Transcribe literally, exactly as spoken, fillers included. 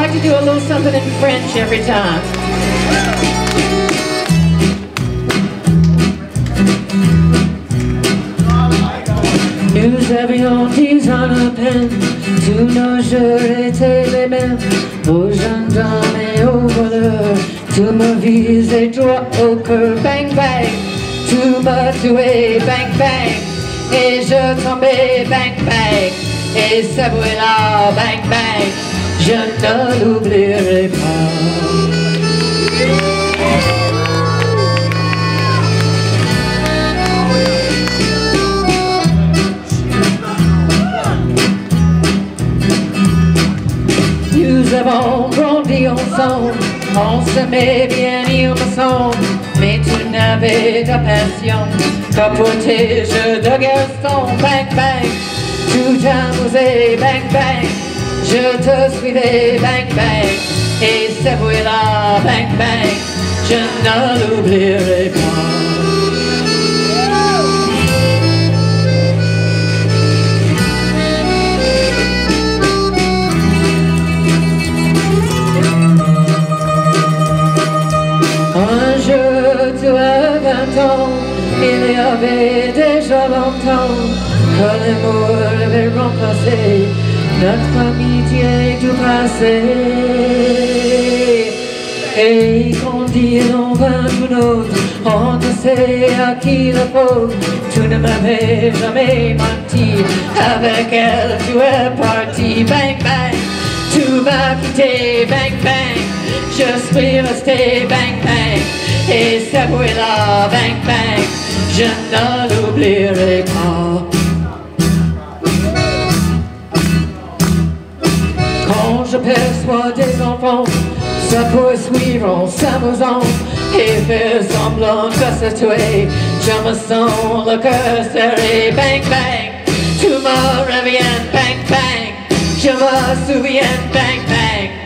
like to do a little something in French every time. Nous avions dix ans à peine, tous nos jours étaient les mêmes. Aux gendarmes et aux voleurs, tout me visait droit au cœur. Bang bang, tout m'a tué. Bang bang, et je tombais. Bang bang, et ce bruit-là. Bang bang, je ne l'oublierai pas. Nous avons grandi ensemble, on s'aimait bien, il me semble, mais tu n'avais de passion que pour tes jeux de garçon. Bang bang, tu t'amusais. Bang bang, je te suivais. Bang bang, et ce bruit-là. Bang bang, je ne l'oublierai pas. Un jour, tu as vingt ans, il y avait déjà longtemps que l'amour avait remplacé notre amitié du passé. Et quand il en vint une autre, on ne sait à qui la faute. Tu ne m'avais jamais menti, avec elle tu es parti. Bang bang, tu m'as quitté. Bang bang, je suis resté. Bang bang, et ce bruit-là. Bang bang, je ne l'oublierai pas. Quand je perçois des enfants se poursuivre en s'amusant et faire semblant de se tuer, je me sens le cœur serré. Bang bang, tu me reviens. Bang bang, je me souviens. Bang bang,